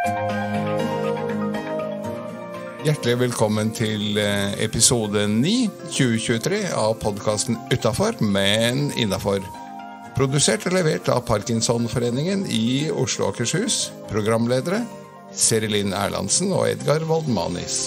Hjertelig velkommen til episode 9, 2023 av podcasten Utenfor, men innenfor. Produsert og levert av Parkinsonforeningen i Oslo og Akershus. Programledere Serilin Erlandsen og Edgar Voldmanis.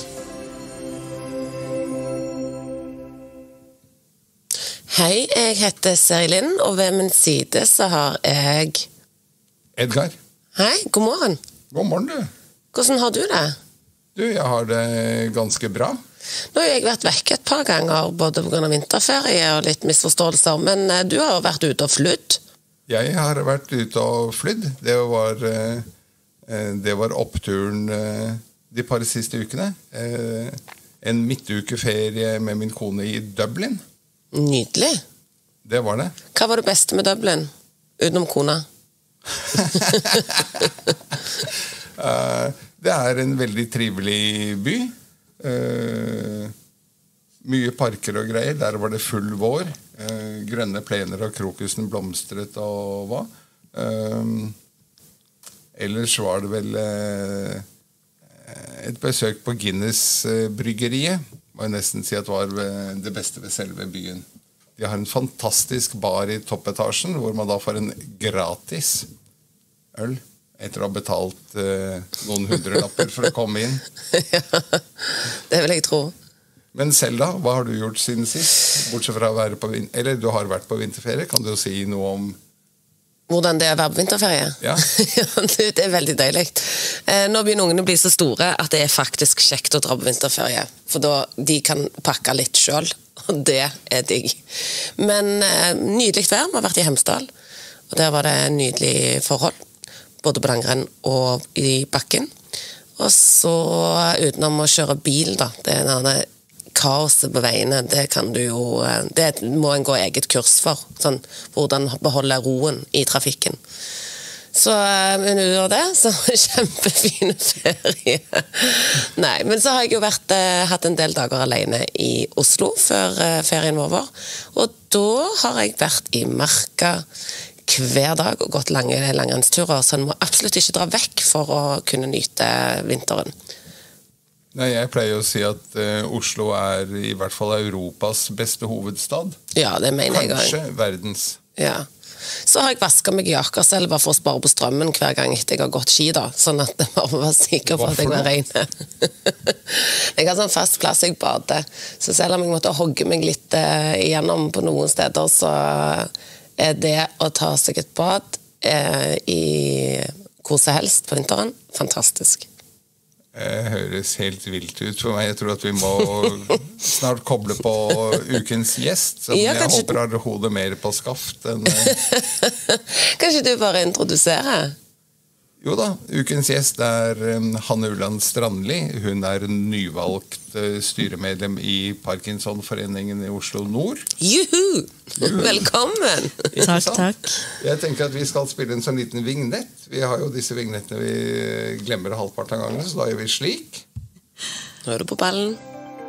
Hei, jeg heter Serilin, og ved min side så har jeg... Edgar. Hei, god morgen. God morgen, du. Hvordan har du det? Du, jeg har det ganske bra. Nå har jeg vært vekk et par ganger, både på grunn av vinterferie og litt misforståelser, men du har jo vært ute og flydd. Jeg har vært ute og flydd. Det var oppturen de par siste ukene. En midtukeferie med min kone i Dublin. Nydelig. Det var det. Hva var det beste med Dublin, utenom kona? Det er en veldig trivelig by. Mye parker og greier. Der var det full vår. Grønne plener og krokusen blomstret og hva. Ellers var det vel et besøk på Guinness-bryggeriet. Må jeg nesten si at det var det beste ved selve byen. De har en fantastisk bar i toppetasjen, hvor man da får en gratis øl, etter å ha betalt noen hundrelapper for å komme inn. Ja, det vil jeg tro. Men selv da, hva har du gjort siden sist? Bortsett fra å være på eller du har vært på vinterferie, kan du jo si noe om... Hvordan det er å være på vinterferie? Ja. Ja, det er veldig deilig. Nå begynner ungene å bli så store at det er faktisk kjekt å dra på vinterferie. For da de kan pakke litt selv, og det er digg. Men nydelig vær, vi har vært i Hemsedal, og der var det nydelig forhold, både på langrenn og i bakken. Og så utenom å kjøre bil da, det er denne kaoset på veiene, det må en gå eget kurs for, sånn, hvordan beholde roen i trafikken. Så under det, så kjempefine ferie. Nei, men så har jeg jo hatt en del dager alene i Oslo før ferien var over, og da har jeg vært i marka hver dag og gått lange langrennsturer, så en må absolutt ikke dra vekk for å kunne nyte vinteren. Nei, jeg pleier å si at Oslo er i hvert fall Europas beste hovedstad. Ja, det mener jeg også. Kanskje verdens. Ja. Så har jeg vasket meg i Akerselva for å spare på strømmen hver gang etter jeg har gått ski da, sånn at jeg bare var sikker på at jeg var ren. Jeg har sånn fast plass jeg bader, så selv om jeg måtte hogge meg litt igjennom på noen steder, så er det å ta seg et bad i hvor som helst på vinteren fantastisk. Det høres helt vilt ut for meg. Jeg tror at vi må snart koble på ukens gjest, så jeg håper har hodet mer på skaft enn... Kanskje du bare introduserer? Jo da, ukens gjest er Hanne Ulland Strandli. Hun er nyvalgt styremedlem i Parkinsonforeningen i Oslo Nord. Juhu! Velkommen! Takk. Jeg tenker at vi skal spille en sånn liten vignett. Vi har jo disse vignettene vi glemmer halvparten av gangen, så da gjør vi slik. Nå er du på ballen.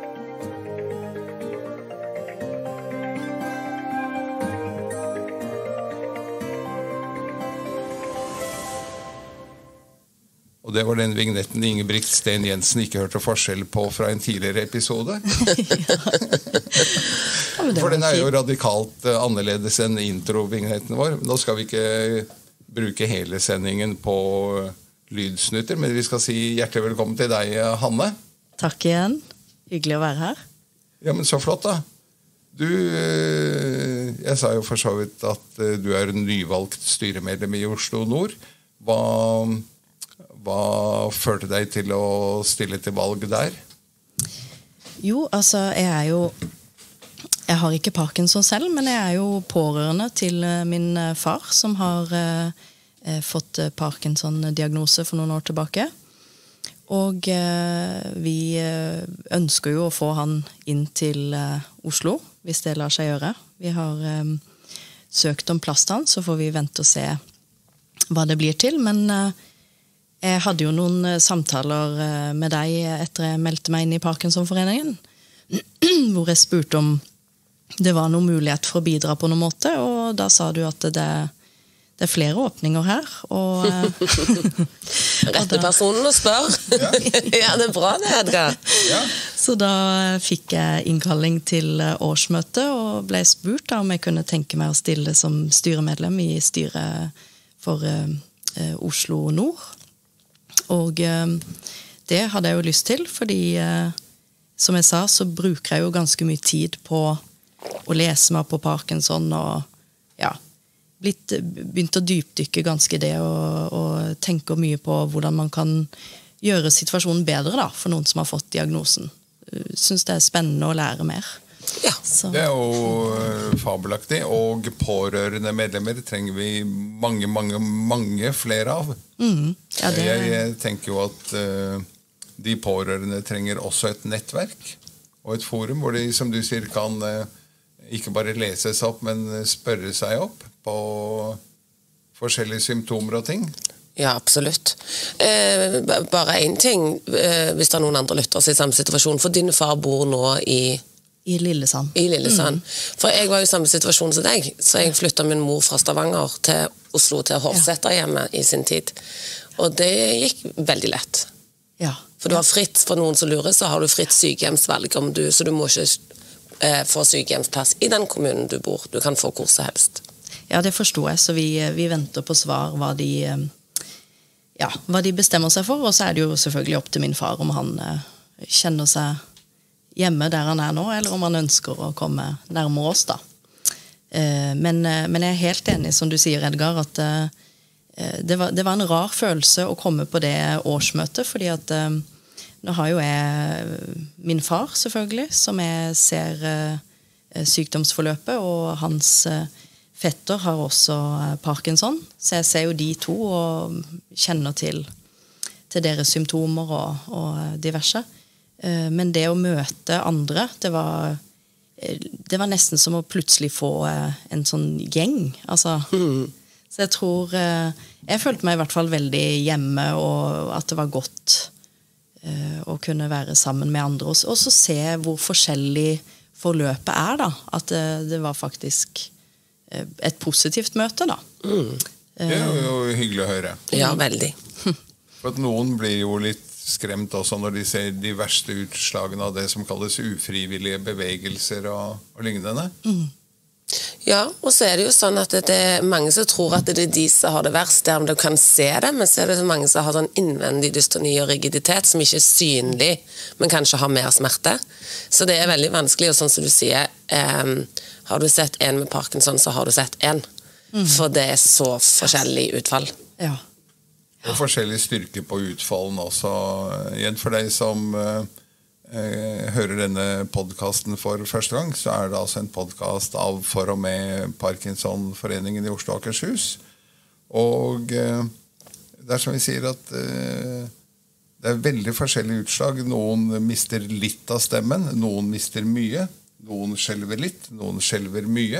Og det var den vignetten Ingebrigt Sten Jensen ikke hørte forskjell på fra en tidligere episode. For den er jo radikalt annerledes enn intro-vignetten vår. Nå skal vi ikke bruke hele sendingen på lydsnutter, men vi skal si hjertelig velkommen til deg, Hanne. Takk igjen. Hyggelig å være her. Ja, men så flott da. Jeg sa jo for så vidt at du er nyvalgt styremedlem i Oslo Nord. Hva førte deg til å stille til valg der? Jo, altså, jeg har ikke Parkinson selv, men jeg er jo pårørende til min far, som har fått Parkinson-diagnose for noen år tilbake. Og vi ønsker jo å få han inn til Oslo, hvis det lar seg gjøre. Vi har søkt om plass til han, så får vi vente og se hva det blir til, men... Jeg hadde jo noen samtaler med deg etter jeg meldte meg inn i Parkinsonforeningen, hvor jeg spurte om det var noen mulighet for å bidra på noen måte, og da sa du at det er flere åpninger her, og Rette personen å spørre. Ja, det bra det, Edgar. Ja. Så da fikk jeg innkalling til årsmøte og ble spurt da, om jeg kunne tenke meg å stille som styremedlem i styret for Oslo Nord. Og det hadde jeg jo lyst til, fordi som jeg sa, så bruker jeg jo ganske mye tid på å lese meg på Parkinson og ja, begynt å dypdykke ganske det og tenke mye på hvordan man kan gjøre situasjonen bedre da, for noen som har fått diagnosen. Synes det er spennende å lære mer. Ja. Så. Det er jo fabelaktig, og pårørende medlemmer trenger vi mange flere av. Ja, det... Jeg tenker jo at de pårørende trenger også et nettverk og et forum hvor de, som du sier, kan ikke bare lese seg opp, men spørre seg opp på forskjellige symptomer og ting. Ja, absolutt. Bare en ting, hvis det er noen andre lytter i samme situasjon, for din far bor nå i Lillesand. I Lillesand. For jeg var jo i samme situasjon som deg, så jeg flyttet min mor fra Stavanger til Oslo, til Hovseterhjemmet i sin tid. Og det gikk veldig lett. Ja. For du har fritt, for noen som lurer, så har du fritt sykehjemsvalg, så du må ikke få sykehjemsplass i den kommunen du bor. Du kan få hvor som helst. Ja, det forstår jeg, så vi venter på svar hva de bestemmer seg for, og så er det jo selvfølgelig opp til min far om han kjenner seg hjemme der han er nå, eller om han ønsker å komme nærmere oss da. Men jeg er helt enig, som du sier, Edgar, at det var en rar følelse å komme på det årsmøtet, fordi at nå har jo jeg min far, selvfølgelig, som jeg ser sykdomsforløpet, og hans fetter har også Parkinson, så jeg ser jo de to og kjenner til deres symptomer og diverse. Men det å møte andre, det var nesten som å plutselig få en sånn gjeng. Altså, så jeg tror jeg følte meg i hvert fall veldig hjemme, og at det var godt å kunne være sammen med andre, og så se hvor forskjellig forløpet er da, at det var faktisk et positivt møte da. Det er jo hyggelig å høre. Ja, veldig. For at noen blir jo litt skremt også når de ser de verste utslagene av det som kalles ufrivillige bevegelser og lignende. Ja, og så er det jo sånn at det er mange som tror at det er de som har det verst, der du kan se det, men så er det mange som har sånn innvendig dystoni og rigiditet som ikke er synlig, men kanskje har mer smerte. Så det er veldig vanskelig, og sånn som du sier, har du sett en med Parkinson, så har du sett en. For det er så forskjellig utfall. Ja. Og forskjellig styrke på utfallen også. Igjen for deg som hører denne podcasten for første gang, så er det altså en podcast av for og med Parkinson-foreningen i Oslo og Akershus. Og det er som vi sier at det er veldig forskjellige utslag. Noen mister litt av stemmen, noen mister mye, noen skjelver litt, noen skjelver mye.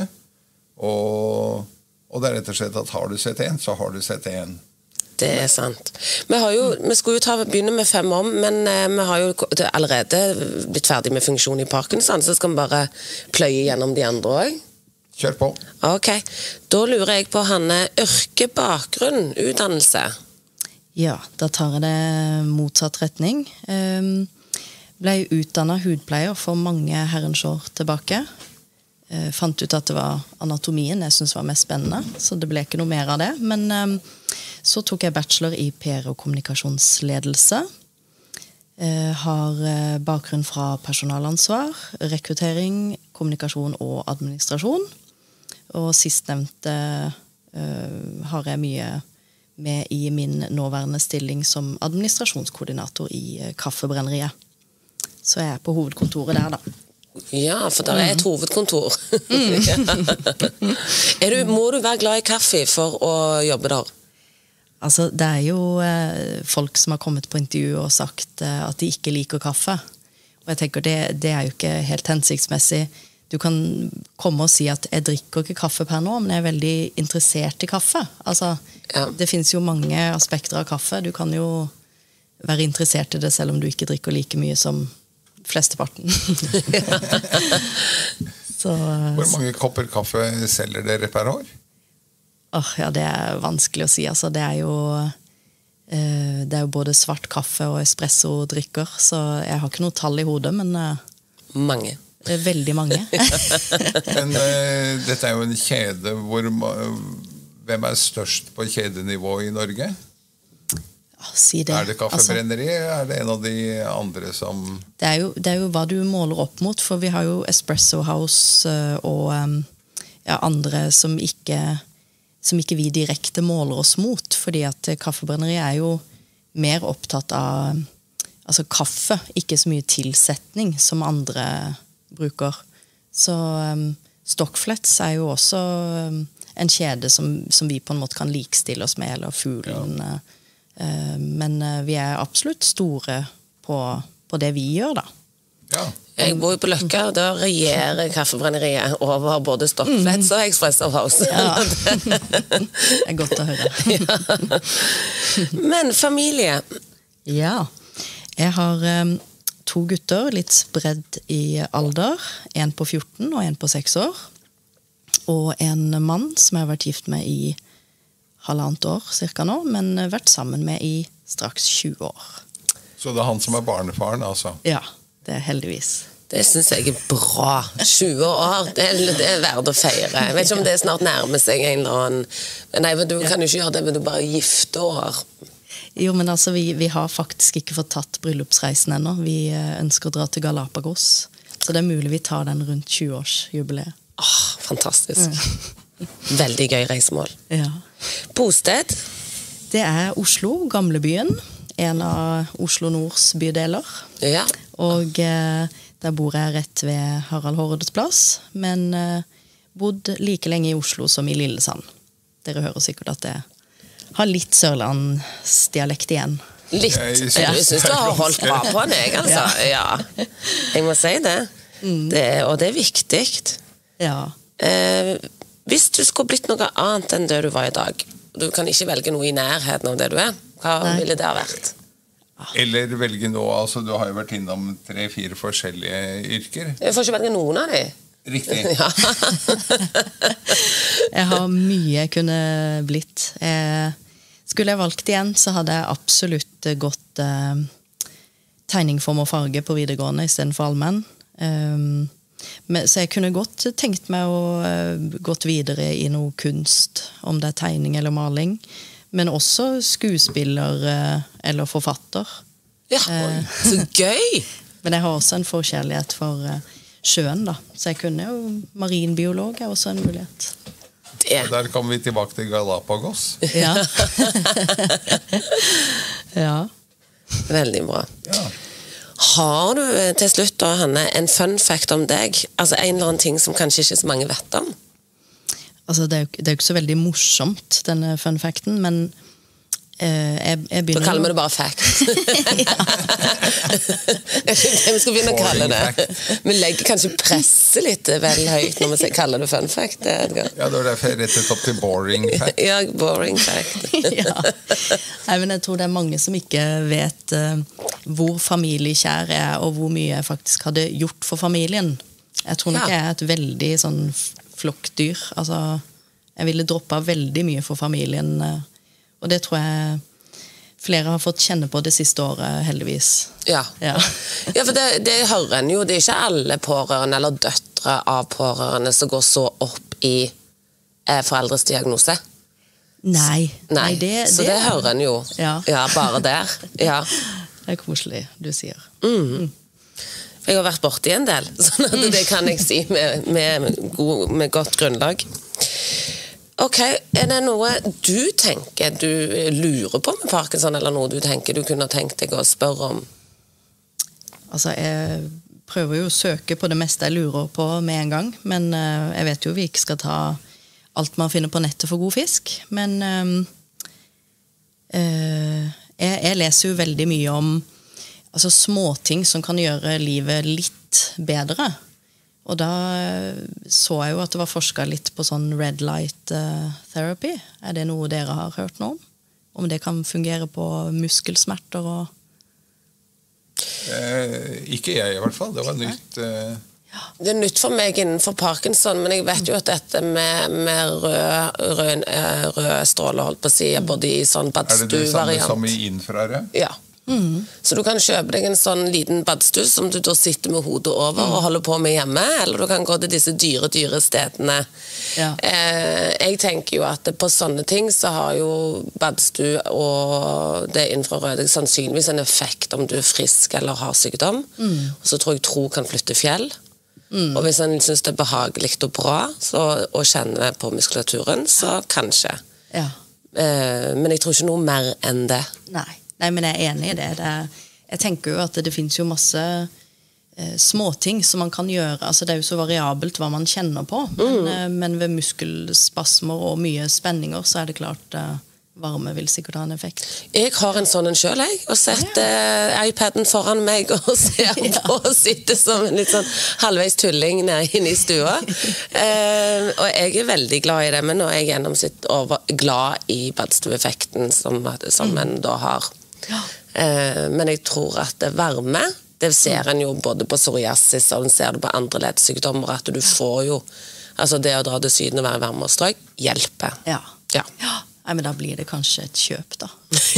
Og det er rett og slett at har du sett en, så har du sett en. Det er sant. Vi skulle jo begynne med 5 om, men vi har jo allerede blitt ferdig med funksjon i Parkinson, så skal vi bare pløye gjennom de andre også. Kjør på. Ok, da lurer jeg på Hanne, yrkebakgrunn, utdannelse. Ja, da tar jeg det motsatt retning. Ble utdannet hudpleier for mange herrens år tilbake. Fant ut at det var anatomien jeg synes var mest spennende, så det ble ikke noe mer av det. Men så tok jeg bachelor i PR og kommunikasjonsledelse. Har bakgrunn fra personalansvar, rekruttering, kommunikasjon og administrasjon. Og sistnevnte har jeg mye med i min nåværende stilling som administrasjonskoordinator i Kaffebrenneriet. Så jeg er på hovedkontoret der da. Ja, for der er et hovedkontor. Må du være glad i kaffe for å jobbe der? Altså, det er jo folk som har kommet på intervju og sagt at de ikke liker kaffe. Og jeg tenker, det er jo ikke helt hensiktsmessig. Du kan komme og si at jeg drikker ikke kaffe per nå, men jeg er veldig interessert i kaffe. Altså, ja. Det finnes jo mange aspekter av kaffe. Du kan jo være interessert i det selv om du ikke drikker like mye som flesteparten. Hvor mange kopper kaffe selger dere per år? Ja, det er vanskelig å si. Altså, det er jo det jo både svart kaffe og espresso-drikker, så jeg har ikke noe tall i hodet, men mange. Veldig mange. Men dette jo en kjede hvem størst på kjedenivå i Norge? Si det. Det kaffebrenneri, det en av de andre som... Det er jo hva du måler opp mot, for vi har jo Espresso House og andre som ikke vi direkte måler oss mot, fordi at kaffebrenneri jo mer opptatt av kaffe, ikke så mye tilsetning som andre bruker. Så Stockflets jo også en kjede som vi på en måte kan likestille oss med, eller Fuglen. Ja. Men vi absolutt store på det vi gjør da. Ja. Jeg bor jo på Løkka, og da regjerer kaffebrenneriet over både Stockflets og Espresso House. Ja. Det godt å høre. Ja. Men familie? Ja, jeg har 2 gutter, litt spredd i alder, en på 14 og en på 6 år, og en mann som jeg har vært gift med i 1,5 år cirka nå, men vært sammen med i straks 20 år. Så det han som barnefaren, altså? Ja, det heldigvis. Det synes jeg bra. 20 år, det verdt å feire. Jeg vet ikke om det snart nærmer seg en eller annen... Nei, du kan jo ikke gjøre det, men du bare gifte år. Jo, men altså, vi har faktisk ikke fått tatt bryllupsreisen ennå. Vi ønsker å dra til Galapagos, så det mulig vi tar den rundt 20-årsjubileet. Fantastisk. Veldig gøy reisemål. Ja. Bosted? Det Oslo, gamlebyen. En av Oslo Nords bydeler. Ja. Og der bor jeg rett ved Harald Hårdes plass, men bodd like lenge i Oslo som i Lillesand. Dere hører sikkert at det har litt sørlandsdialekt igjen. Litt? Jeg synes du har holdt bra på deg, altså. Ja. Jeg må si det. Og det viktig. Ja. Hvis du skulle blitt noe annet enn det du var i dag, du kan ikke velge noe i nærheten av det du hva ville det ha vært? Eller velge noe, altså du har jo vært innom 3-4 forskjellige yrker. Jeg får ikke velge noen av de. Riktig. Ja. Jeg har mye jeg kunne blitt. Skulle jeg valgt igjen, så hadde jeg absolutt gått tegning, form og farge på videregående i stedet for allmenn. Så jeg kunne godt tenkt meg å gått videre i noe kunst, om det tegning eller maling, men også skuespiller eller forfatter. Ja, så gøy! Men jeg har også en forkjærlighet for sjøen da, så jeg kunne jo marinbiolog også en mulighet. Der kommer vi tilbake til Galapagos. Ja. Ja. Veldig bra. Ja. Har du til slutt da, Hanne, en fun fact om deg? Altså en eller annen ting som kanskje ikke så mange vet om? Altså, det jo ikke så veldig morsomt, denne fun facten, men jeg begynner... Da kaller vi det bare fact. Vi skal begynne å kalle det. Vi legger kanskje presse litt vel høyt når vi kaller det fun fact. Ja, det derfor jeg rettet opp til boring fact. Ja, boring fact. Ja. Nei, men jeg tror det mange som ikke vet hvor familiekjær og hvor mye jeg faktisk hadde gjort for familien. Jeg tror nok jeg et veldig sånn flokkdyr. Altså, jeg ville droppet veldig mye for familien, og det tror jeg flere har fått kjenne på det siste året, heldigvis. Ja, ja for det hører en jo. Det ikke alle pårørende eller døtre av pårørende som går så opp i foreldres diagnose. Nei. Så det hører en jo. Ja, bare der. Ja. Det koselig, du sier. Jeg har vært borte i en del, sånn at det kan jeg si med godt grunnlag. Ok, det noe du tenker du lurer på med Parkinson, eller noe du tenker du kunne tenkt deg å spørre om? Altså, jeg prøver jo å søke på det meste jeg lurer på med en gang, men jeg vet jo vi ikke skal ta alt man finner på nettet for god fisk, men jeg leser jo veldig mye om småting som kan gjøre livet litt bedre. Og da så jeg jo at det var forsket litt på sånn red light therapy. Det noe dere har hørt noe om? Om det kan fungere på muskelsmerter og... Ikke jeg i hvert fall, det var nytt. Det nytt for meg innenfor Parkinson, men jeg vet jo at dette med rød stråle, holdt på å si, både i sånn badstu-variant. Det samme som i infrarød? Ja. Så du kan kjøpe deg en sånn liten badstu som du da sitter med hodet over og holder på med hjemme, eller du kan gå til disse dyre stedene. Ja. Jeg tenker jo at på sånne ting så har jo badstu og det infrarøde sannsynligvis en effekt om du er frisk eller har sykdom. Og så tror jeg tro kan flytte fjell. Og hvis en synes det er behagelig og bra og kjenner på muskulaturen, så kanskje. Ja. Men jeg tror ikke noe mer enn det. Nei, men jeg er enig i det. Jeg tenker jo at det finnes jo masse småting som man kan gjøre. Altså, det er jo så variabelt hva man kjenner på. Men ved muskelspasmer og mye spenninger så er det klart varme vil sikkert ha en effekt. Jeg har en sånn en selv, og setter iPaden foran meg og ser på og sitter som en litt sånn halvveis tulling nede inne i stua. Og jeg er veldig glad i det, men nå er jeg gjennomsnitt glad i badstueffekten som en da har. Men jeg tror at det varme, det ser en jo både på psoriasis og en ser det på andre leddsykdommer, at du får jo, altså det å dra til syden og være varme og strøk, hjelper. Ja. Nei, men da blir det kanskje et kjøp, da.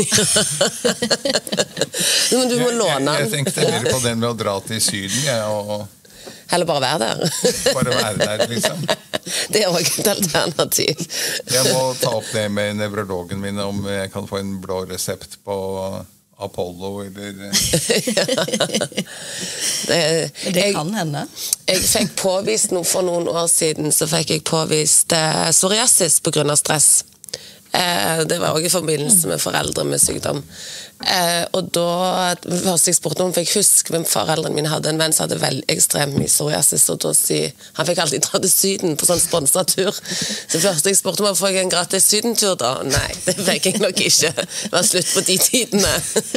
Men du må låne. Jeg tenkte mer på den med å dra til syden, Heller bare være der. Bare være der, liksom. Det er også et alternativ. Jeg må ta opp det med nevrologen min, om jeg kan få en blå resept på Apollo, eller... det kan hende. Jeg fikk påvist for noen år siden, så fikk jeg påvist psoriasis på grunn av stress. Det var også i forbindelse med foreldre med sykdom. Og da, først jeg spurte om, fikk huske hvem foreldrene mine hadde en venn som hadde veldig ekstremt mye psoriasis, og da han fikk alltid dra til syden på sånn sponsatur. Så først jeg spurte om, får jeg en gratis sydentur da? Nei, det fikk jeg nok ikke. Det var slutt på de tidene.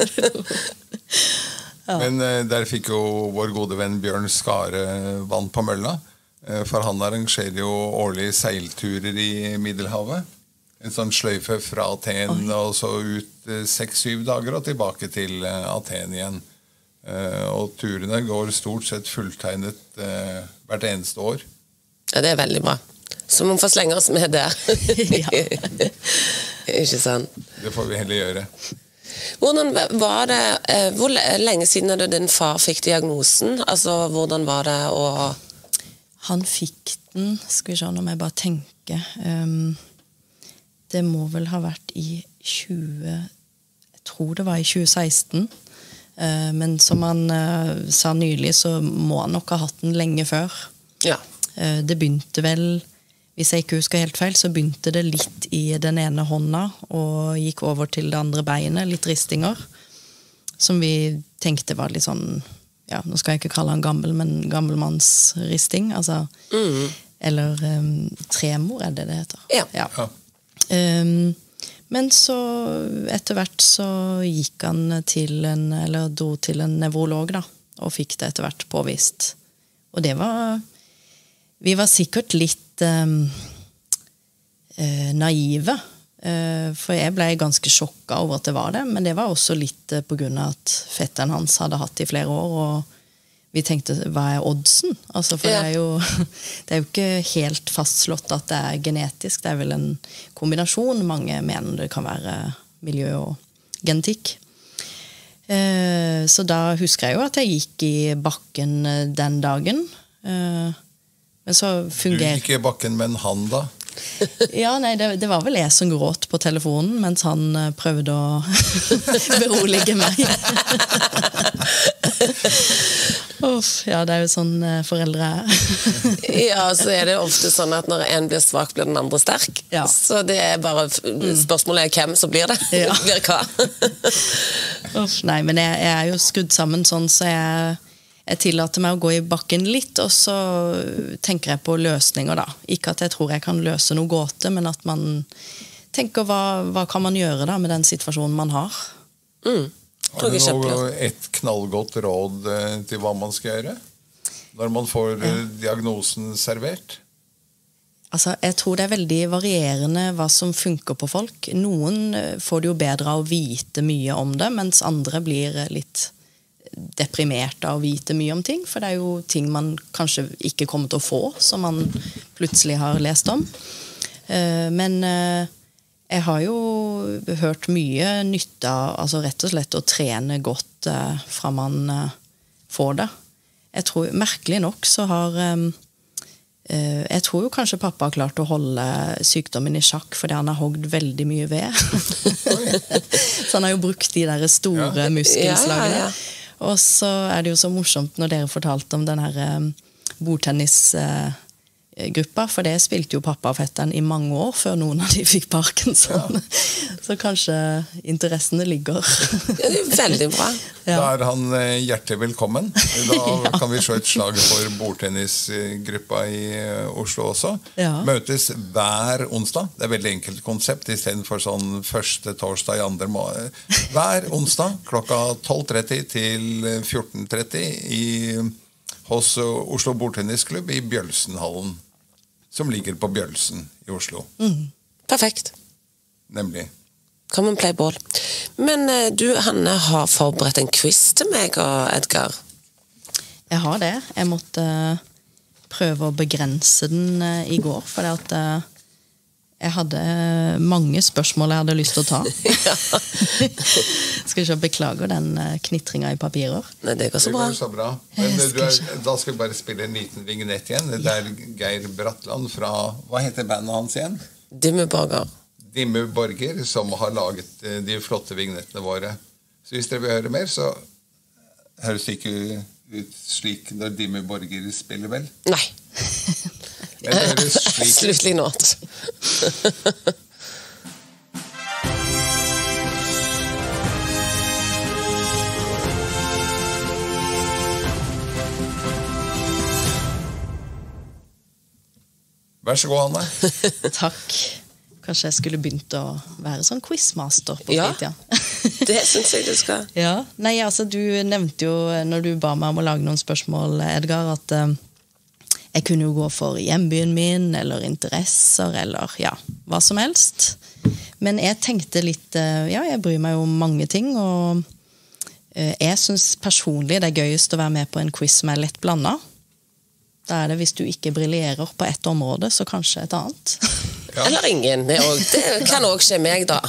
Men der fikk jo vår gode venn Bjørn Skare vann på mølla, for han arrangerer jo årlige seilturer i Middelhavet. En sånn sløyfe fra Aten, og så ut 6-7 dager og tilbake til Aten igjen. Og turene går stort sett fulltegnet hvert eneste år. Ja, det er veldig bra. Så man får slenge oss med der. Ikke sant? Det får vi heller gjøre. Hvordan var det, hvor lenge siden er det din far fikk diagnosen? Altså, hvordan var det å... Han fikk den, skal vi se, når jeg bare tenker... Det må vel ha vært i jeg tror det var i 2016. Men som han sa nylig, så må han nok ha hatt den lenge før. Ja. Det begynte vel, hvis jeg ikke husker helt feil, så begynte det litt i den ene hånda, og gikk over til det andre beinet, litt ristinger, som vi tenkte var litt sånn, ja, nå skal jeg ikke kalle han gammel, men gammelmannsristing, altså, eller tremor er det heter. Ja. Men så etter hvert så gikk han dro til en nevrolog da, og fikk det etter hvert påvist. Og det vi var sikkert litt naive, for jeg ble ganske sjokket over at det var det, men det var også litt på grunn av at fetteren hans hadde hatt det i flere år, og vi tenkte, hva er oddsen? Altså, for det er jo ikke helt fastslått at det er genetisk. Det er vel en kombinasjon. Mange mener det kan være miljø og genetikk. Så da husker jeg jo at jeg gikk i bakken den dagen. Men så fungerer... Du gikk i bakken med en han da? Ja, nei, det var vel jeg som gråt på telefonen, mens han prøvde å berolige meg. Ja, det er jo sånn foreldre Ja, så er det ofte sånn at når en blir svak, blir den andre sterk. Ja. Så det er bare spørsmålet er hvem, så blir det. Ja. Blir hva. Nei, men jeg er jo skrudd sammen sånn, så jeg tillater meg å gå i bakken litt, og så tenker jeg på løsninger da. Ikke at jeg tror jeg kan løse noe gåte, men at man tenker hva kan man gjøre da med den situasjonen man har. Har du et knallgodt råd til hva man skal gjøre når man får diagnosen servert? Altså, jeg tror det er veldig varierende hva som funker på folk. Noen får det jo bedre av å vite mye om det, mens andre blir litt deprimert av å vite mye om ting, for det jo ting man kanskje ikke kommer til å få, som man plutselig har lest om. Men jeg har jo hørt mye nytte av, altså rett og slett å trene godt fra man får det. Jeg tror, merkelig nok så har jeg tror jo kanskje pappa har klart å holde sykdommen i sjakk fordi han har hogd veldig mye ved. Så han har jo brukt de der store muskelslagene. Og så det jo så morsomt når dere fortalte om den her bordtennisgruppa, for det spilte jo pappa og fetteren i mange år før noen av de fikk Parkinson. Så kanskje interessene ligger. Ja, det veldig bra. Da han hjertelig velkommen. Da kan vi se et slag for bordtennisgruppa i Oslo også. Møtes hver onsdag. Det veldig enkelt konsept, i stedet for sånn første torsdag i andre måned. Hver onsdag klokka 12:30 til 14:30 hos Oslo Bordtennisklubb i Bjølsenhallen, som ligger på Bjølsen i Oslo. Perfekt. Nemlig. Come and play ball. Men du, Hanne, har forberedt en quiz til meg og Edgar. Jeg har det. Jeg måtte prøve å begrense den i går, for jeg hadde mange spørsmål jeg hadde lyst til å ta. Skal ikke beklage den knitringen i papirer. Nei, det går så bra. Det går så bra. Men da skal vi bare spille en liten vignett igjen. Det Geir Bratland fra, hva heter bandet hans igjen? Dimmu Borger. Dimmu Borger, som har laget de flotte vignettene våre. Så hvis dere vil høre mer, så høres det ikke ut slik når Dimmu Borger spiller, vel? Nei. Men det høres slik ut. Absolutely not. Vær så god, Hanne. Takk. Kanskje jeg skulle begynt å være sånn quizmaster på fritida. Det synes jeg du skal. Ja, nei, altså du nevnte jo, når du ba meg om å lage noen spørsmål, Edgar, at jeg kunne jo gå for hjembyen min, eller interesser, eller ja, hva som helst. Men jeg tenkte litt, jeg bryr meg jo om mange ting, og jeg synes personlig det gøyest å være med på en quiz som lett blandet. Da det, hvis du ikke briljerer på ett område, så kanskje et annet. Ja. Eller ingen, det kan også skje meg da.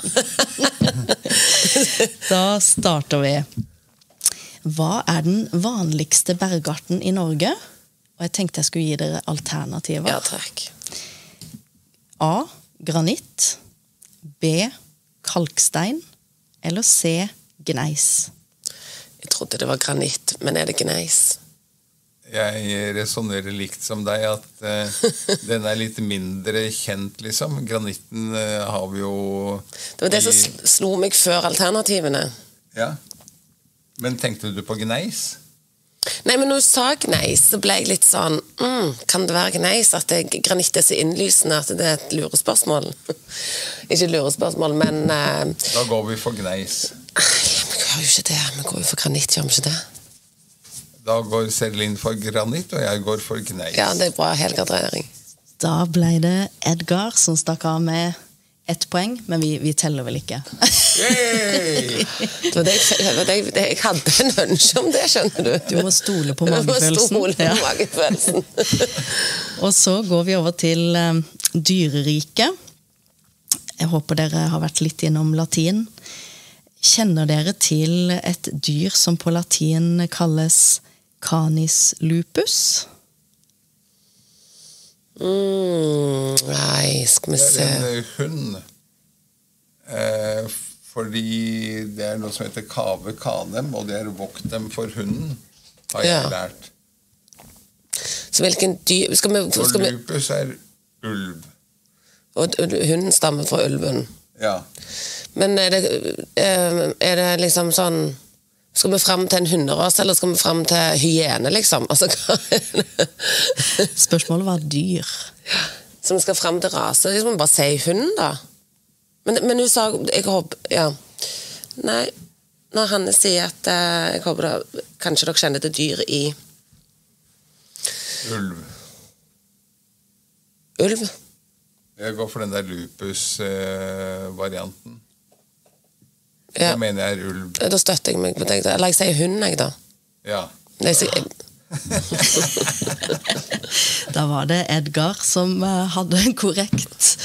Da starter vi. Hva den vanligste bergarten i Norge? Og jeg tenkte jeg skulle gi dere alternativer. Ja, takk. A. Granitt. B. Kalkstein. Eller C. Gneis. Jeg trodde det var granitt, men det gneis? Jeg resonerer likt som deg, at den litt mindre kjent, liksom. Granitten har vi jo... Det var det som slo meg før alternativene. Ja. Men tenkte du på gneis? Nei, men når du sa gneis, så ble jeg litt sånn, kan det være gneis? At granitt så innlysende at det et lurespørsmål? Ikke lurespørsmål, men... Da går vi for gneis. Vi gjør jo ikke det. Vi går jo for granitt, gjør vi ikke det? Da går Serlin for granitt, og jeg går for gneis. Ja, det bra helgardering. Da ble det Edgar som stakk av med 1 poeng, men vi teller vel ikke. Yay! Jeg hadde en ønske om det, skjønner du. Du må stole på magefølelsen. Du må stole på magefølelsen. Og så går vi over til dyreriket. Jeg håper dere har vært litt innom latin. Kjenner dere til et dyr som på latin kalles canis lupus? Nei, skal vi se. Det en hund. Fordi det noe som heter cave canem, og det vokt dem for hunden, har jeg lært. Så hvilken dyr... Og lupus ulv. Og hunden stammer fra ulven? Ja. Men det liksom sånn, skal vi frem til en hunderas, eller skal vi frem til hyene, liksom? Altså, Spørsmålet var dyr. Så vi skal frem til rase, så må vi bare si hunden, da. Men hun sa, jeg håper, ja. Nei, når Hanne sier at jeg håper da, kanskje dere kjenner til dyr i... Ulv. Ulv? Jeg går for den der lupus-varianten. Ja. Det mener jeg ulv. Da støtter jeg meg på deg. Eller jeg sier hund, jeg da. Ja. Nei, så, Da var det Edgar som hadde korrekt.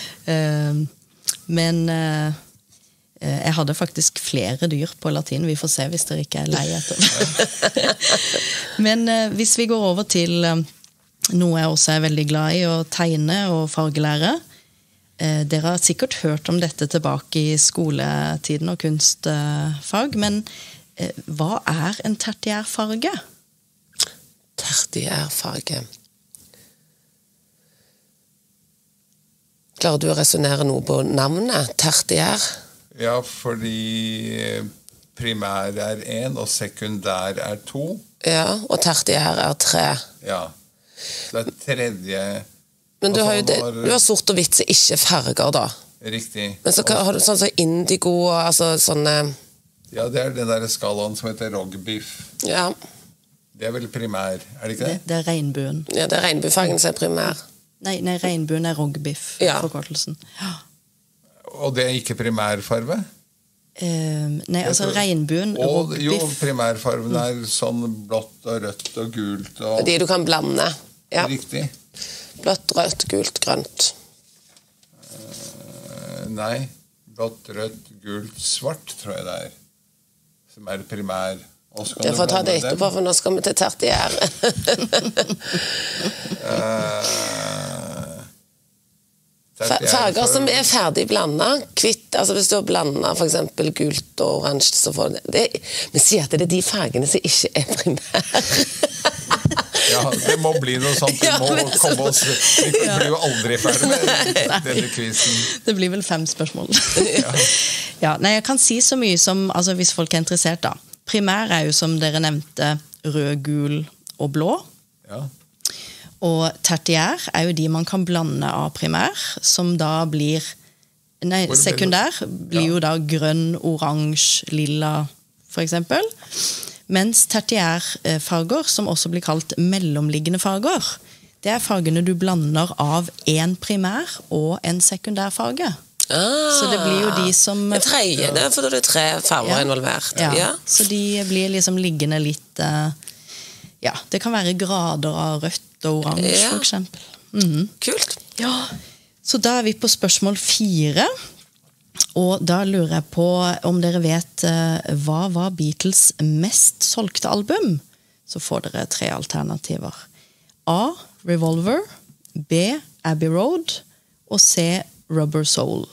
Men jeg hadde faktisk flere dyr på latin. Vi får se hvis dere ikke er lei etter. Men hvis vi går over til noe jeg også er veldig glad i, å tegne og fargelære. Dere har sikkert hørt om dette tilbake i skoletiden og kunstfag, men hva er en tertiærfarge? tertiærfarge. Klarer du å resonere noe på navnet? Tertiær? Ja, fordi primær er 1, og sekundær er 2. Ja, og tertiær er 3. Ja. Det er tredje... Men du har jo du har sort og hvitt, så ikke farger da. Riktig. Men så har du sånn som indigo, altså sånne... Ja, det er den der skalaen som heter rogbiff. Ja. Det er vel primær, er det ikke det? Det er regnbuen. Ja, det er regnbuefargen som er primær. Nei, regnbuen er rogbiff, Ja. forkortelsen. Ja. Og det er ikke primærfarve? Nei, altså regnbuen, Og jo, rogbiff. primærfarven er sånn blått og rødt og gult og... De du kan blande. Ja. Riktig. Blått, rødt, gult, grønt. Nei, blått, rødt, gult, svart, tror jeg det er. Som er primær. Og så kan Jeg du får ta blande det etterpå, for nå skal vi til tertiær. Farger som er ferdig blandet, kvitt, altså hvis du har blandet for eksempel gult og oransje, så får det, vi sier at det er de fargene som ikke er primær. Ja, det må bli noe sånt. Vi må komme oss... Vi blir jo aldri ferdig med denne quizen. Det blir vel 5 spørsmål. Ja, nei, jeg kan si så mye som, altså hvis folk er interessert da. Primær er jo som dere nevnte, rød, gul og blå. Ja. Og tertiær er jo de man kan blande av primær, som da blir... Nei, sekundær blir jo da grønn, oransje, lilla, for eksempel. Mens tertiærfarger, som også blir kalt mellomliggende farger, det er fargene du blander av en primær og en sekundærfarge. Så det blir jo de som... En tredje, det er fordi det er 3 farger involvert. Ja. Så de blir liksom liggende litt... Ja, det kan være grader av rødt og oransje, for eksempel. Kult. Ja, så da er vi på spørsmål 4. Og da lurer jeg på om dere vet hva var Beatles mest solgte album? Så får dere 3 alternativer. A. Revolver, B. Abbey Road og C. Rubber Soul.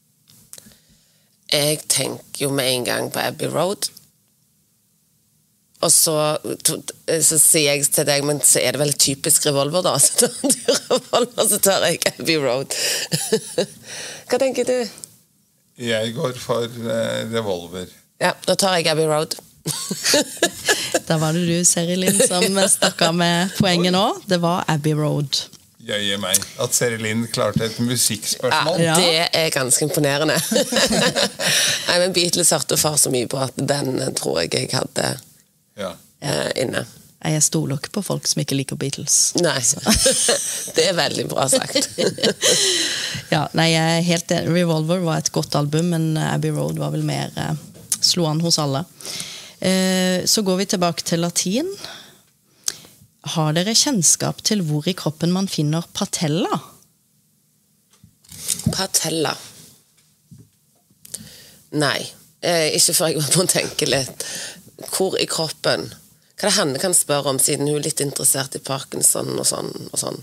Jeg tenker jo med en gang på Abbey Road. Og så sier jeg til deg, men så er det vel typisk Revolver da. Så tar du Revolver, så tar jeg Abbey Road. Hva tenker du? Jeg går for Revolver. Ja, da tar jeg Abbey Road. Da var det du, Serilin, som stakk av med poenget nå. Det var Abbey Road. Jøye meg. At Serilin klarte et musikkspørsmål. Ja, det er ganske imponerende. Nei, men Beatles hørte far så mye på at den tror jeg hadde inne. Jeg stoler ikke på folk som ikke liker Beatles. Nei, det er veldig bra sagt. Ja, nei, jeg er helt enig. Revolver var et godt album, men Abbey Road var vel mer slo an hos alle. Så går vi tilbake til latin. Har dere kjennskap til hvor i kroppen man finner patella? Patella? Nei, ikke før jeg må tenke litt. Hvor i kroppen? Hva det Hanne kan spørre om, siden hun er litt interessert i Parkinson og sånn og sånn.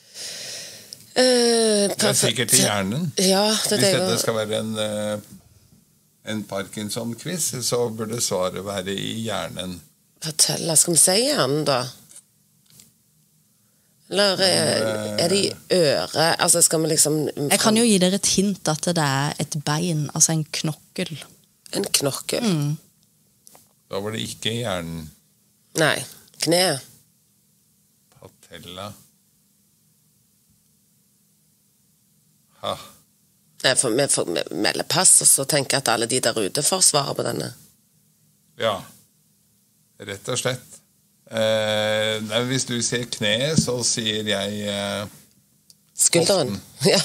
Det er sikkert i hjernen. Ja, Hvis dette skal være en Parkinson-quiz, så burde svaret være i hjernen. Patella, skal vi si hjernen da? Eller er det i øret? Altså skal vi liksom... Jeg kan jo gi dere et hint at det er et bein, altså en knokkel. En knokkel? Da var det ikke i hjernen. Nei, kne. Patella. Ha. Vi får melde pass, og så tenker jeg at alle de der ute får svare på denne. Ja, rett og slett. Nei, hvis du sier kne, så sier jeg... Skulderen. Ja.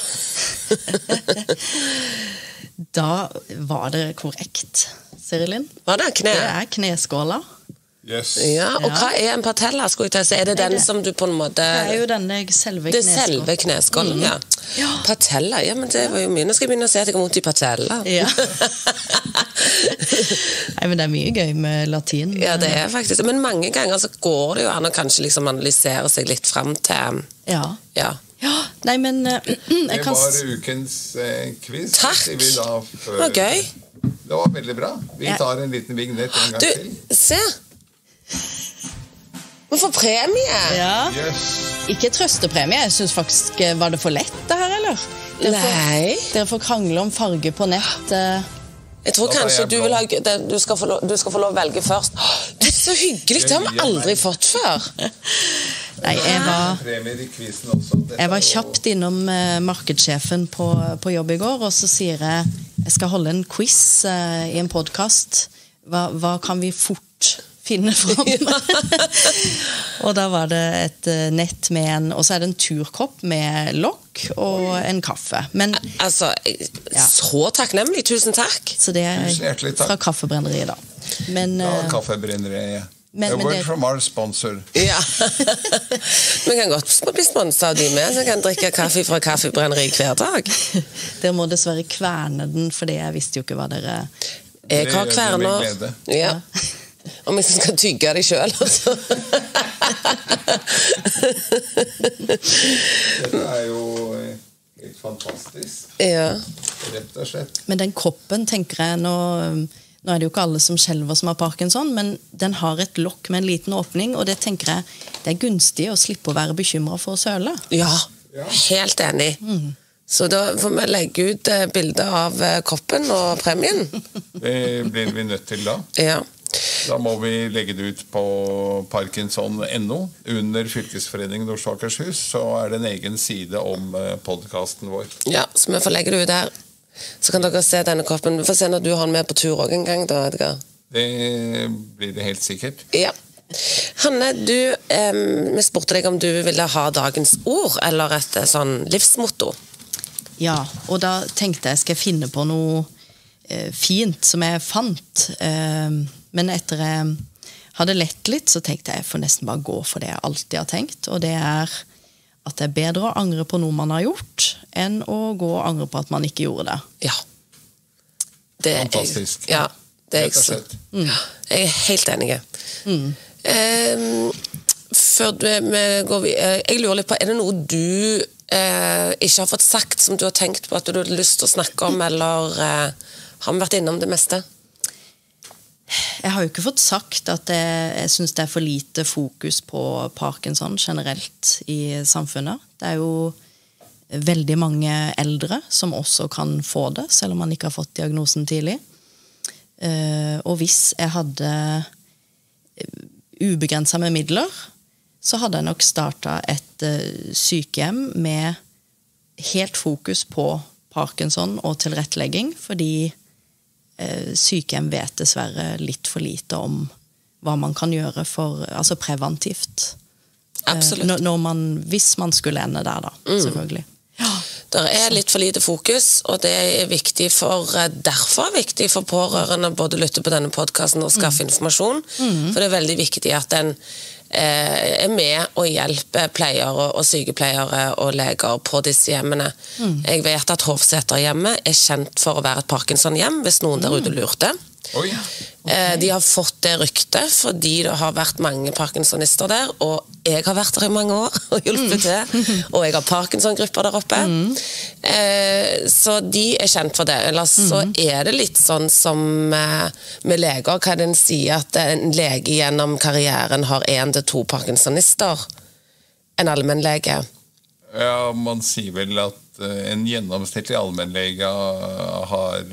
Da var det korrekt, Serilin. Var det kne? Det er kneskåla. Yes. Ja, og hva er en patella, skulle jeg til å si? Er det den som du på en måte... Det er jo denne selve Det er kneskålen. selve kneskålen, ja. Patella, ja, men det var jo mye. Nå skal jeg begynne å si at jeg har vondt i patella. Ja. Nei, men det er mye gøy med latin. Ja, det er faktisk. Men mange ganger så går det jo an å kanskje liksom analysere seg litt frem til... Ja. Ja. Ja, nei, men Det var ukens quiz. Takk. Sier vi da før. Det var gøy. Det var veldig bra. Vi tar en liten vignett en gang til. Du, se! Vi får premie! Ja. Yes. Ikke trøstepremie. Jeg synes faktisk, var det for lett det her, eller? Nei. Dere får krangle om farge på nett. Jeg tror Da tar kanskje jeg du blå. vil ha... Du skal få lov å velge først. Det er så hyggelig, det har vi aldri fått før. Nei, Premier i quizen også. Dette jeg var er jo- kjapt innom markedssjefen på jobb i går, og så sier jeg skal holde en quiz i en podcast. Hva kan vi fort finne fram? Og da var det et nett med og så er det en turkopp med lokk og en kaffe. Men, Altså, så takknemlig. Tusen takk. så det Tusen hjertelig takk. fra kaffebrenneriet da. Men, Ja, kaffebrenneriet. Men A word det- from our sponsor. Ja. Vi kan godt bli sponset av de med, så jeg kan drikke kaffe fra kaffebrenneri hver dag. dere må dessverre kverne den, for jeg visste jo ikke hva dere... Jeg Det har gjør vi med kverner. glede. Ja. Om jeg skal tygge de selv, altså. Dette er jo helt fantastisk. Ja. Rett og slett. Men den koppen, tenker jeg, nå er det jo ikke alle som skjelver som har Parkinson, men den har et lokk med en liten åpning, og det tenker jeg, det er gunstig å slippe å være bekymret for å søle. Ja, helt enig. Så da får vi legge ut bilder av koppen og premien. Det blir vi nødt til da. Ja. Da må vi legge det ut på Parkinson.no. Under Fylkesforeningen Oslo og Akershus så er det en egen side om podcasten vår. Ja, så vi får legge det ut der. Så kan dere se denne koppen. Vi får se når du har den med på tur også en gang da, Edgar. Det blir det helt sikkert. Ja. Hanne, vi spurte deg om du ville ha dagens ord, eller et sånn livsmotto. Ja, og da tenkte jeg, skal jeg finne på noe fint som jeg fant, men etter jeg hadde lett litt, så tenkte jeg får nesten bare gå for det jeg alltid har tenkt, og det er at det er bedre å angre på noe man har gjort, enn å gå og angre på at man ikke gjorde det. Ja. Det er Fantastisk. Ja, det er Rett og jeg så. slett. Ja, jeg er helt enig. Før vi går videre, jeg lurer litt på, er det noe du ikke har fått sagt som du har tenkt på at du har lyst til å snakke om, eller har vi vært innom det meste? Jeg har jo ikke fått sagt at jeg synes det er for lite fokus på Parkinson generelt i samfunnet. Det er jo veldig mange eldre som også kan få det, selv om man ikke har fått diagnosen tidlig. Og hvis jeg hadde ubegrenset med midler, så hadde jeg nok startet et sykehjem med helt fokus på Parkinson og tilrettelegging, fordi sykehjem vet dessverre litt for lite om hva man kan gjøre for, altså preventivt. Absolutt. Hvis man skulle ende der da, selvfølgelig. Det er litt for lite fokus, og det er viktig derfor er viktig for pårørende både å lytte på denne podcasten og skaffe informasjon, for det er veldig viktig at den er med og hjelper pleiere og sykepleiere og leger på disse hjemmene. Jeg vet at Hovseterhjemmet er kjent for å være et Parkinson-hjem, hvis noen der ute lurte. Oi. De har fått det ryktet fordi det har vært mange parkinsonister der, og jeg har vært der i mange år og hjulpet til, og jeg har Parkinson-grupper der oppe. Så de er kjent for det. Ellers så er det litt sånn som med leger, kan en si at en lege gjennom karrieren har 1 til 2 parkinsonister. En allmennlege. Ja, man sier vel at en gjennomsnittlig allmennlege har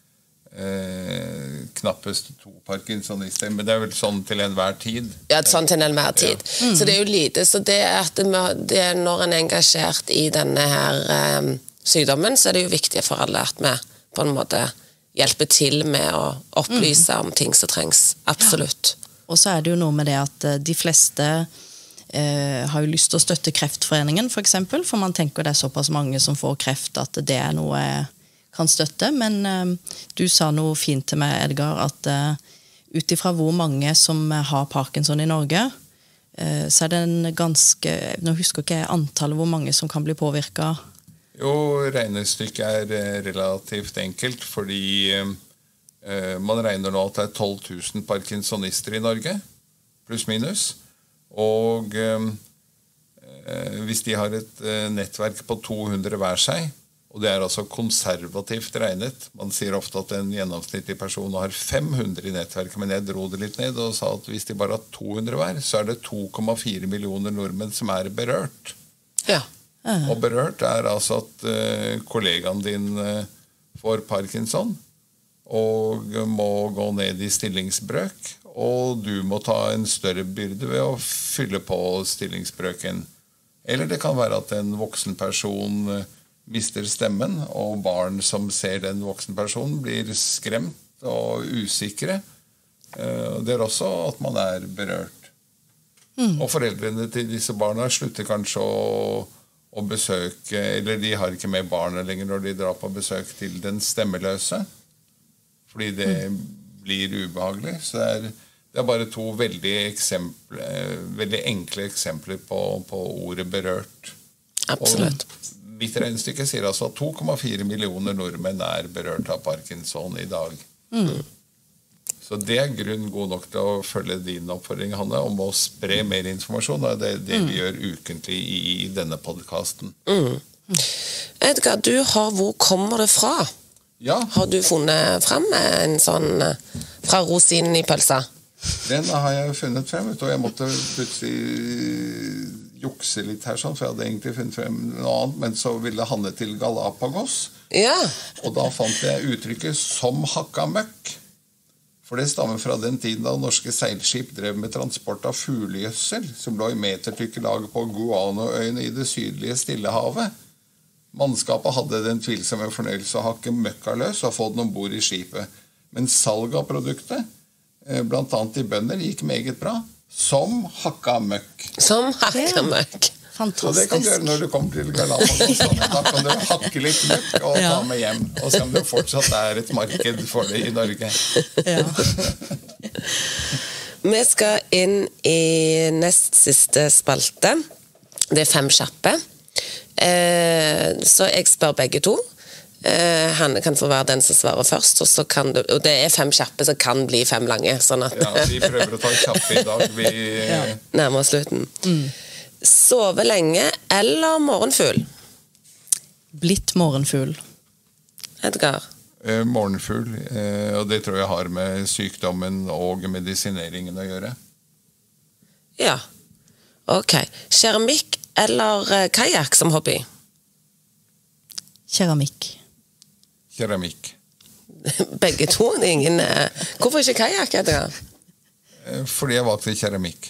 knappest 2 parkinsonister, men det er vel sånn til enhver tid. Ja, sånn til enhver tid. Så det er jo lite. Så det er at når en er engasjert i denne her sykdommen, så er det jo viktig for alle at vi på en måte hjelper til med å opplyse om ting som trengs. Absolutt. Og så er det jo noe med det at de fleste har jo lyst til å støtte Kreftforeningen, for eksempel, for man tenker det er såpass mange som får kreft at det er noe kan støtte, men du sa noe fint til meg, Edgar, at utifra hvor mange som har Parkinson i Norge, så det en ganske, nå husker ikke jeg antallet hvor mange som kan bli påvirket. Jo, regnestykket relativt enkelt, fordi man regner nå at det 12 000 parkinsonister i Norge, pluss minus, og hvis de har et nettverk på 200 hver seg, og det altså konservativt regnet. Man sier ofte at en gjennomsnittlig person har 500 i nettverket, men jeg dro det litt ned og sa at hvis de bare har 200 hver, så det 2,4 millioner nordmenn som berørt. Ja. Og berørt altså at kollegaen din får Parkinson, og må gå ned i stillingsbrøk, og du må ta en større byrde ved å fylle på stillingsbrøken. Eller det kan være at en voksen person mister stemmen, og barn som ser den voksne personen blir skremt og usikre. Det også at man berørt. Og foreldrene til disse barna slutter kanskje å besøke, eller de har ikke med barna lenger når de drar på besøk til den stemmeløse, fordi det blir ubehagelig. Så det bare to veldig enkle eksempler på ordet berørt. Absolutt. Og mitt regnestykke sier altså at 2,4 millioner nordmenn berørt av Parkinson i dag. Så det grunn god nok til å følge din oppfordring, Hanne, om å spre mer informasjon, og det vi gjør ukentlig i denne podcasten. Edgar, hvor kommer det fra? Ja. Har du funnet frem en sånn fra rosinen i pølsa? Den har jeg funnet frem, og jeg måtte plutselig jukse litt her, for jeg hadde egentlig funnet frem noe annet, men så ville Hanne til Galapagos. Ja. Og da fant jeg uttrykket «som hakka møkk». For det stammer fra den tiden da norske seilskip drev med transport av fuglegjødsel, som lå i metertykke lag på Guanoøyene i det sydlige Stillehavet. Mannskapet hadde den tvilsomme fornøyelse å hakke møkka løs og få den ombord i skipet. Men salg av produktet, blant annet i bønder, gikk meget bra. Som hakka møkk. Som hakka møkk. Fantastisk. Så det kan du gjøre når du kommer til Galapagos. Da kan du hakke litt møkk og ta med hjem. Og se om det fortsatt et marked for det i Norge. Ja. Vi skal inn i nest siste spalte. Det 5 kjappe. Så jeg spør begge to. Hanne kan få være den som svarer først, og det 5 kjappe som kan bli 5 lange, sånn at vi prøver å ta kjappe i dag. Vi nærmer slutten. Sove lenge eller morgenfugl? Blitt morgenfugl. Edgar? Morgenfugl, og det tror jeg har med sykdommen og medisineringen å gjøre. Ja. Ok. Keramikk eller kajak som hobby? Keramikk. Keramikk. Begge to? Hvorfor ikke kajak, Edgar? Fordi jeg valgte keramikk.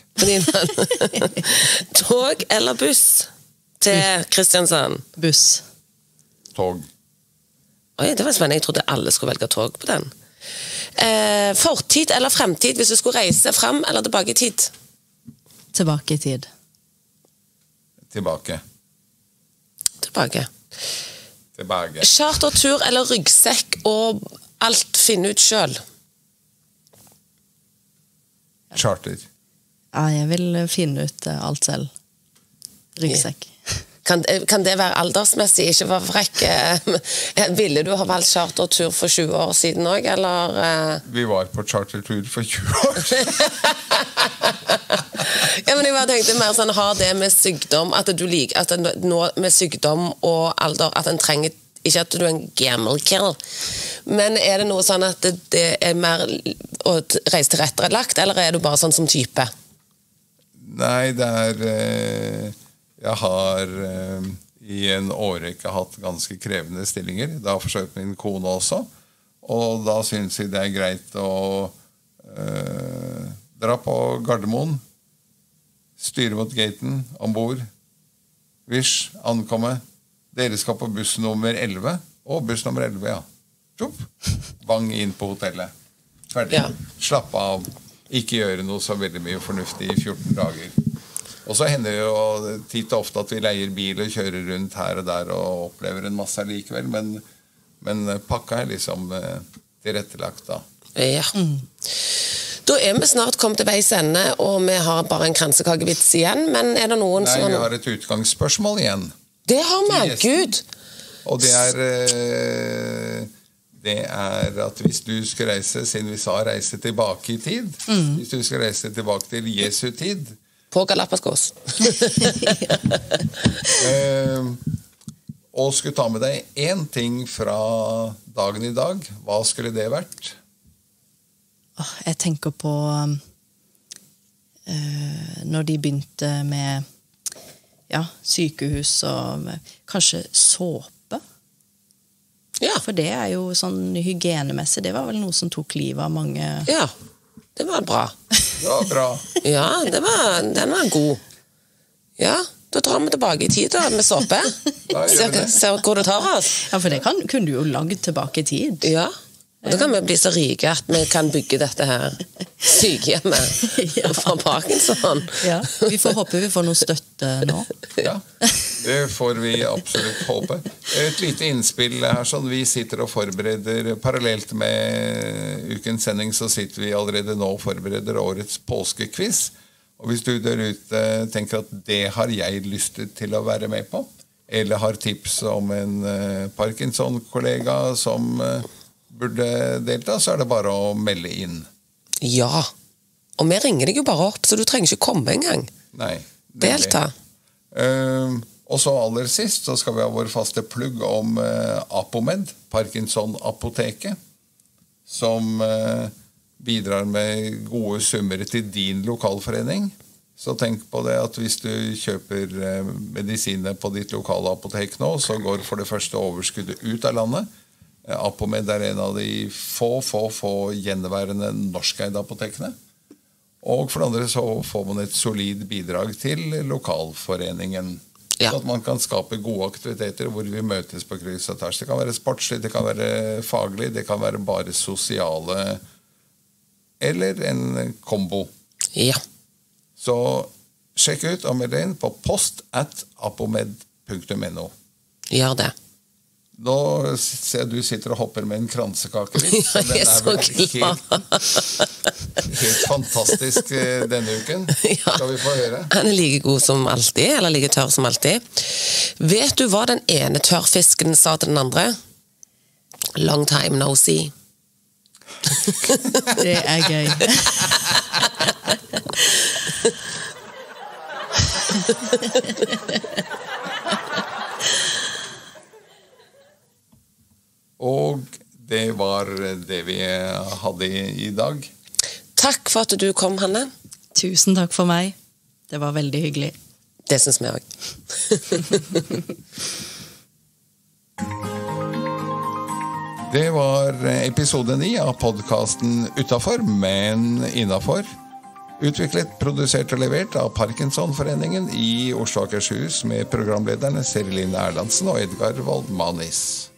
Tog eller buss til Kristiansand? Buss. Tog. Oi, det var spennende. Jeg trodde alle skulle velge tog på den. Fortid eller fremtid hvis du skulle reise frem eller tilbake i tid? Tilbake i tid. Tilbake. Tilbake. Tilbake. Chartertur eller ryggsekk og alt finne ut selv? Charter. Ja, jeg vil finne ut alt selv. Ryggsekk. Kan det være aldersmessig, ikke være frekk? Ville du ha valgt chartertur for 20 år siden også, eller? Vi var på chartertur for 20 år siden. Ja, men jeg bare tenkte mer sånn, har det med sykdom, at du liker, at nå med sykdom og alder, at en trenger, ikke at du en gammel kill, men det noe sånn at det mer å reise til rettelagt, eller det bare sånn som type? Nei, jeg har i en årrekke hatt ganske krevende stillinger. Det har forsøkt min kone også, og da synes jeg det greit å dra på Gardermoen, styre mot gaten, ombord, vish, ankomme. Dere skal på buss nummer 11, og buss nummer 11, ja. Tjopp, bang inn på hotellet. Ferdig. Ja. Slapp av, ikke gjøre noe så veldig mye fornuftig i 14 dager. Og så hender det jo titt og ofte at vi leier bil og kjører rundt her og der og opplever en masse likevel, men pakka liksom tilrettelagt da. Ja. Da vi snart kommet til veis ende, og vi har bare en kransekakevits igjen, men det noen Nei, vi har et utgangsspørsmål igjen. Det har vi, Gud! Og det er at hvis du skal reise, siden vi sa reise tilbake i tid, hvis du skal reise tilbake til Jesu tid, på Galapagos. og skulle ta med deg en ting fra dagen i dag, hva skulle det vært? Jeg tenker på når de begynte med sykehus og kanskje såpe. Ja. For det jo sånn hygienemessig, det var vel noe som tok livet av mange. Ja, det var bra. Det var bra. Ja, den var god. Ja, da drar vi tilbake i tid da, med såpe. Ser hvor det tar oss. Ja, for det kunne du jo lagd tilbake i tid. Ja, og da kan vi bli så rike at vi kan bygge dette her sykehjemmet fra Parkinson. Ja, vi får håpe vi får noe støtte nå. Ja, det får vi absolutt håpe. Et lite innspill her, sånn vi sitter og forbereder, parallelt med ukens sending, så sitter vi allerede nå og forbereder årets påskekviss. Og hvis du der ute tenker at det har jeg lyst til å være med på, eller har tips om en Parkinson-kollega som burde delta, så det bare å melde inn. Ja, og vi ringer deg jo bare opp, så du trenger ikke komme en gang. Nei. Delta. Og så aller sist så skal vi ha vår faste plugg om Apomed, Parkinson-apoteket, som bidrar med gode summer til din lokalforening. Så tenk på det at hvis du kjøper medisiner på ditt lokale apotek nå, så går for det første overskuddet ut av landet. Apomed en av de få gjenværende norskeide apotekene. Og for det andre så får man et solid bidrag til lokalforeningen. Ja. Så at man kan skape gode aktiviteter hvor vi møtes på kryss og tvers. Det kan være sportslig, det kan være faglig, det kan være bare sosiale, eller en kombo. Ja. Så sjekk ut og meld inn på post@apomed.no. Gjør det. Nå ser du sitter og hopper med en kransekake. Ja, jeg så glad. Helt fantastisk denne uken. Ja. Skal vi få høre? Han like god som alltid, eller like tørr som alltid. Vet du hva den ene tørrfisken sa til den andre? Long time no see. Det gøy. Og det var det vi hadde i dag. Takk for at du kom, Hanne. Tusen takk for meg. Det var veldig hyggelig. Det synes vi også. Det var episode 9 av podcasten Utenfor, men innenfor. Utviklet, produsert og levert av Parkinsonforeningen i Oslo og Akershus med programlederne Seriline Erlandsen og Edgar Waldmanis.